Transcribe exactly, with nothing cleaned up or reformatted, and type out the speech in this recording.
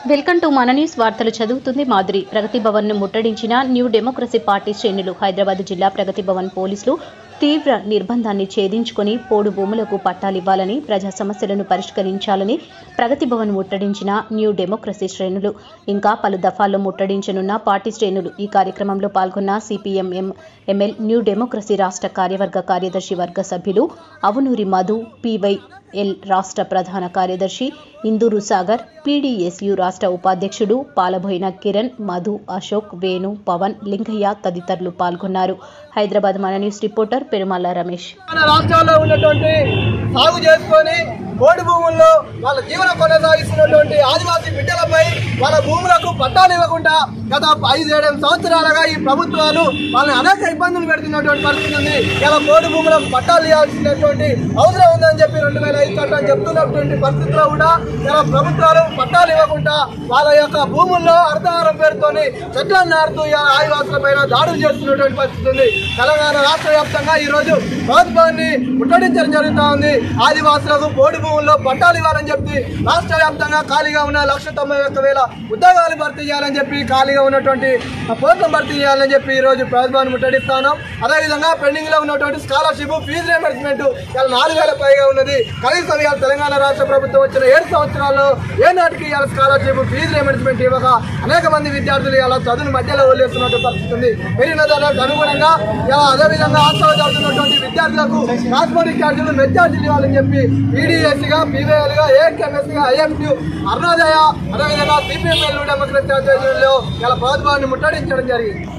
Welcome to మన news వార్తలు చదువుతుంది మాధురి. ప్రగతి భవన్ ను ముట్టడించిన న్యూ డెమోక్రసీ పార్టీ శ్రేణులు. హైదరాబాద్ జిల్లా ప్రగతి భవన్ పోలీసులు తీవ్ర నిర్బంధాన్ని ఛేదించుకుని పోడు భూములకు పట్టాలివ్వాలని, ప్రజా సమస్యలను పరిష్కరించాలని ప్రగతి భవన్ ముట్టడించిన న్యూ డెమోక్రసీ శ్రేణులు. ఇంకా పలు దఫాల్లో ముట్టడించనున్న పార్టీ శ్రేణులు. ఈ కార్యక్రమంలో పాల్గొన్న సిపిఎం ఎంఎల్ న్యూ డెమోక్రసీ రాష్ట్ర కార్యవర్గ కార్యదర్శి వర్గ సభ్యులు అవునూరి మధు, పివైఎల్ రాష్ట్ర ప్రధాన కార్యదర్శి ఇందూరు సాగర్, పీడీఎస్యు రాష్ట్ర ఉపాధ్యక్షుడు పాలబోయిన కిరణ్, మధు, అశోక్, వేణు, పవన్, లింగయ్య తదితరులు పాల్గొన్నారు. హైదరాబాద్ మన న్యూస్ రిపోర్టర్ పెరుమల్ల రమేష్. రాష్ట్రాల్లో ఉన్నటువంటి సాగు చేసుకొని కోడి భూముల్లో వాళ్ళ జీవన కొనసాగిస్తున్నటువంటి ఆదివాసీ బిడ్డలపై వాళ్ళ భూములకు పట్టాలు ఇవ్వకుండా గత ఐదేడు సంవత్సరాలుగా ఈ ప్రభుత్వాలు వాళ్ళని అనేక ఇబ్బందులు పెడుతున్నటువంటి పరిస్థితి ఉంది. ఇలా కోడి భూములకు పట్టాలు ఇవ్వాల్సినటువంటి అవసరం ఉందని చెప్పి రెండు వేల ఐదు చట్టం చెప్తున్నటువంటి పరిస్థితిలో కూడా ఇలా ప్రభుత్వాలు పట్టాలు ఇవ్వకుండా వాళ్ళ యొక్క భూముల్లో అర్ధహారం పేరుతోని చెట్లను నాడుతూ ఆదివాసుల పైన దాడులు చేస్తున్నటువంటి పరిస్థితి ఉంది. తెలంగాణ రాష్ట్ర వ్యాప్తంగా ఈ రోజు ప్రభుత్వాన్ని ముట్టడించడం జరుగుతూ ఉంది. ఆదివాసులకు కోడి భూముల్లో పట్టాలు ఇవ్వాలని చెప్పి రాష్ట్ర వ్యాప్తంగా ఖాళీగా ఉన్న లక్ష తొంభై ఒక్క వేల ఉద్యోగాలు భర్తీ చేయాలని చెప్పి ఖాళీగా ఉన్నటువంటి పోస్టులను భర్తీ చేయాలని చెప్పి ఈ రోజు ప్రభుత్వాన్ని ముట్టడిస్తాను. అదేవిధంగా పెండింగ్ లో ఉన్నటువంటి స్కాలర్షిప్, ఫీజు రియంబర్స్మెంట్ ఇలా నాలుగు వేల పైగా ఉన్నది. కనీసం ఇవాళ తెలంగాణ రాష్ట్ర ప్రభుత్వం వచ్చిన ఏడు సంవత్సరాల్లో ఏ నాటికి ఇవాళ స్కాలర్షిప్, ఫీజు రియంబర్స్మెంట్ ఇవ్వక అనేక మంది విద్యార్థులు ఇలా చదువును మధ్యలో వదిలేస్తున్నటువంటి పరిస్థితి ఉంది. పెరిగిన దానికి అనుగుణంగా ఇలా అదేవిధంగా హాస్టల్ చదువుతున్నటువంటి విద్యార్థులకు కాస్మోటిక్ ఛార్జీలు, మెచ్ ఛార్జీలు ఇవ్వాలని చెప్పి పీడీఎస్గా, పీవీఎల్గా, ఏఎంఎస్గా, ఐఎంయూ, అరుణోదయ అదేవిధంగా సిపిఎంఎల్ డెమోక్రసీ అసోసియేషన్లో ఇలా ప్రభుత్వాన్ని ముట్టడించడం జరిగింది.